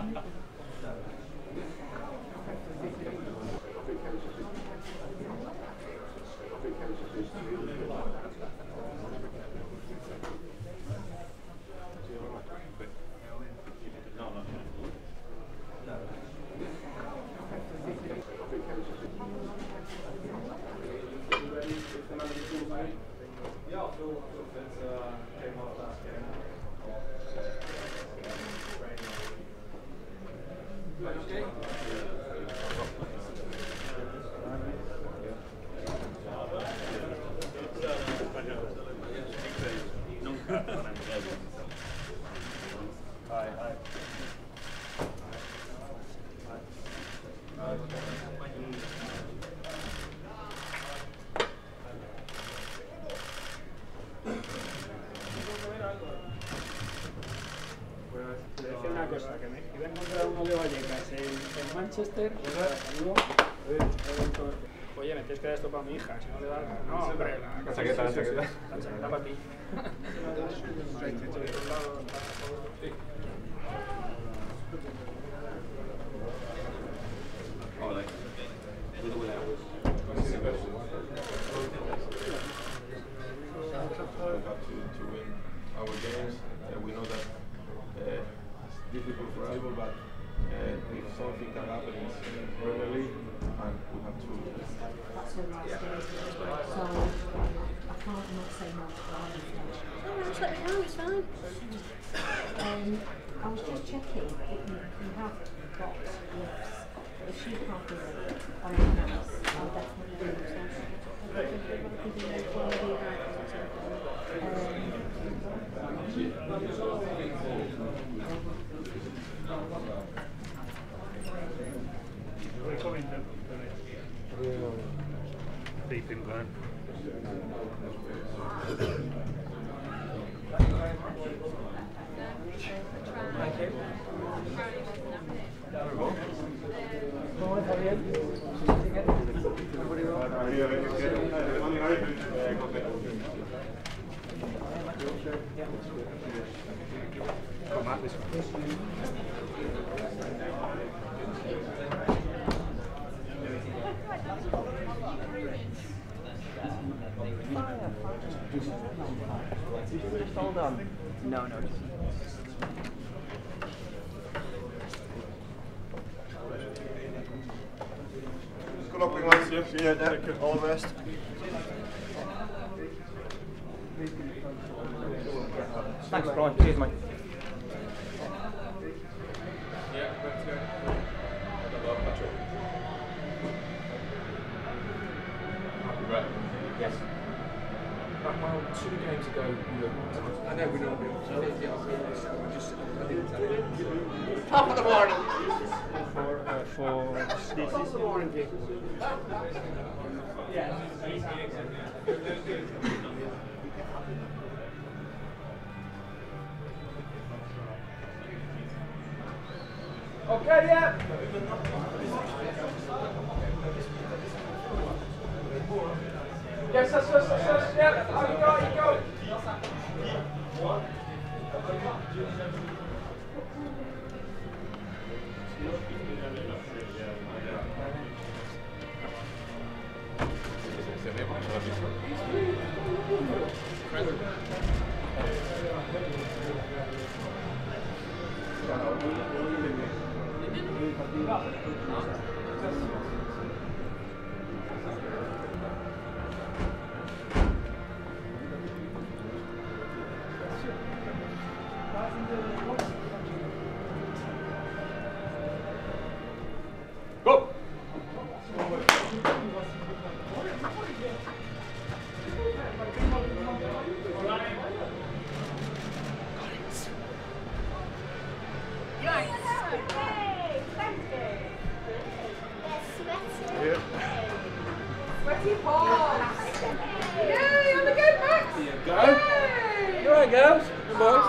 Una cosa, que me iba a encontrar uno de Vallecas en Manchester, oye, me tienes que dar esto para mi hija, si no le da algo. No, hombre, la chaqueta, la chaqueta para ti. To win our games, we know that it's difficult for us, but if something can happen in the Premier League, and we have to. So I can't not say no to that. Oh, just let me know, it's fine. I was just checking that you have got lifts. If she can't do it on her house, I'll definitely do it. Deep in burn. Thank you. Hold on. No. Good luck, guys. Yeah, all the best. Thanks, Brian. Cheers, mate. Yes. Well, 2 games ago, I know we don't top of the morning. For this is the morning game. Okay, yeah. Yes, yeah. You go. Go! Sweaty paws! Yay, on the go, Max! Here you go. Here I go, good boys.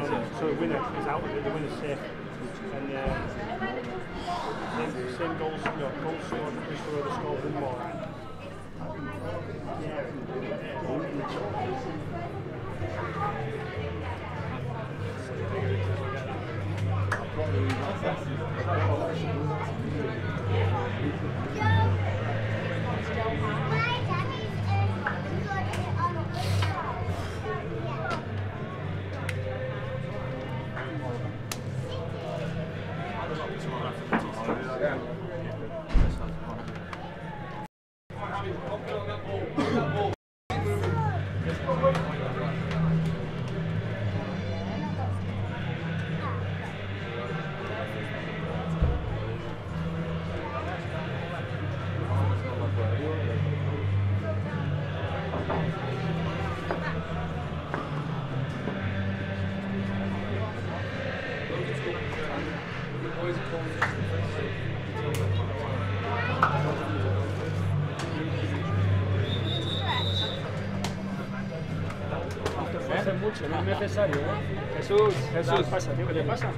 So the winner is out of it, the winner's safe. And same goals, goals scored, just for the score one more. Mucho, no es necesario, ¿eh? Jesús, ¿qué pasa, tío? ¿Qué te pasa?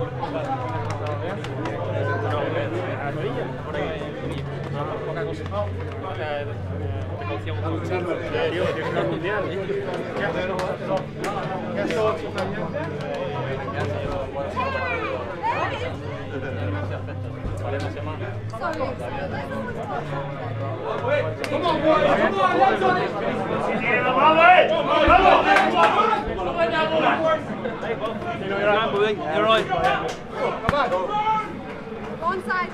¿A rodilla? Por ahí. Poca cosa. Precaución con lucharlo. Tío, que tienes que ir al mundial. ¿Qué haces? ¿Qué haces? You're right. One side.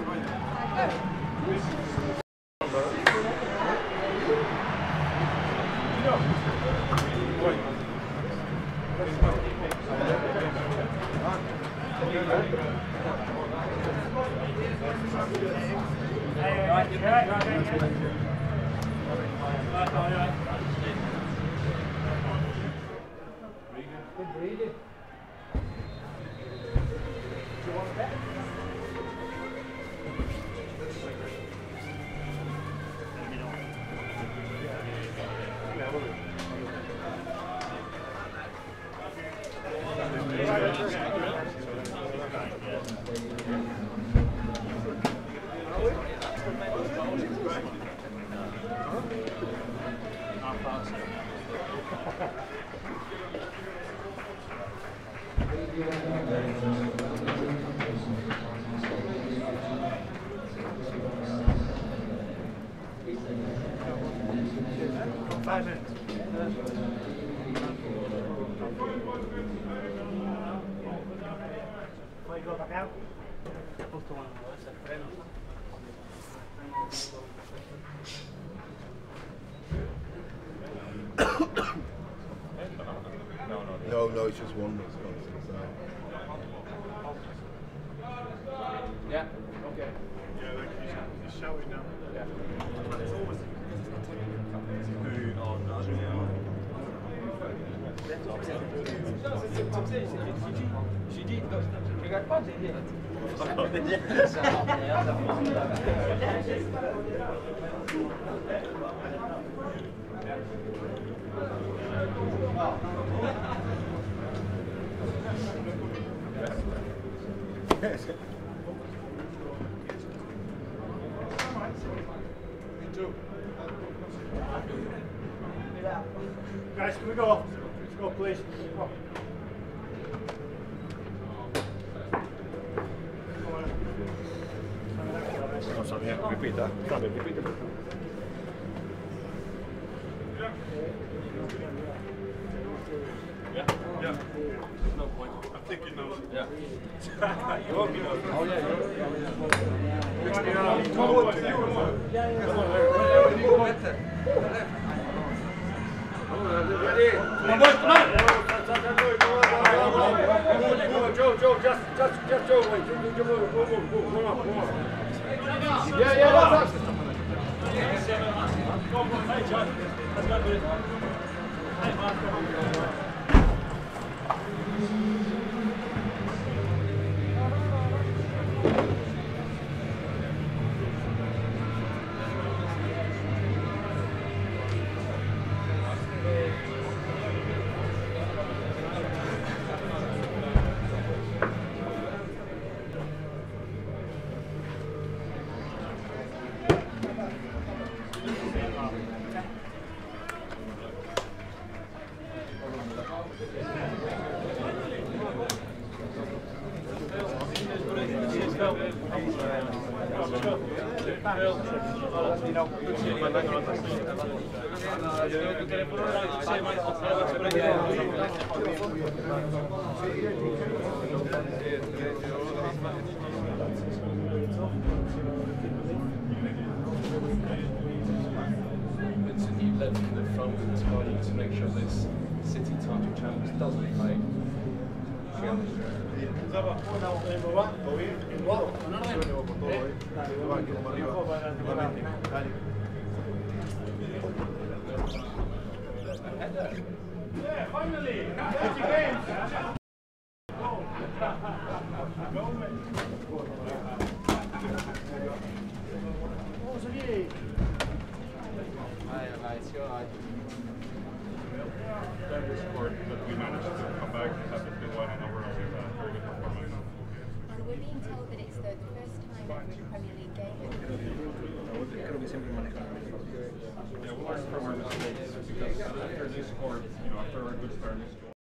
No, it's just one that's gone to the side. Yeah, okay. Yeah, he's shouting now. Yeah. J'ai dit, je regarde pas, j'ai dit. Guys, can we go? Let's go, please. Come on. No sabía, repita. Repite. Yeah. There's no point. I think he knows. Yeah. You hope he knows. Oh yeah. Joe, just Joe, wait. Go on. Yeah, that's us. Vincent, you led from the front with this body to make sure this City title challenge doesn't play. Yeah, finally! 30 games! Very sport, but we managed to come back and have a good one, and overall we had a very good performance. And we're being told that it's the first time ever in a Premier League game. Yeah, we learned from our mistakes because after they scored, after a good start,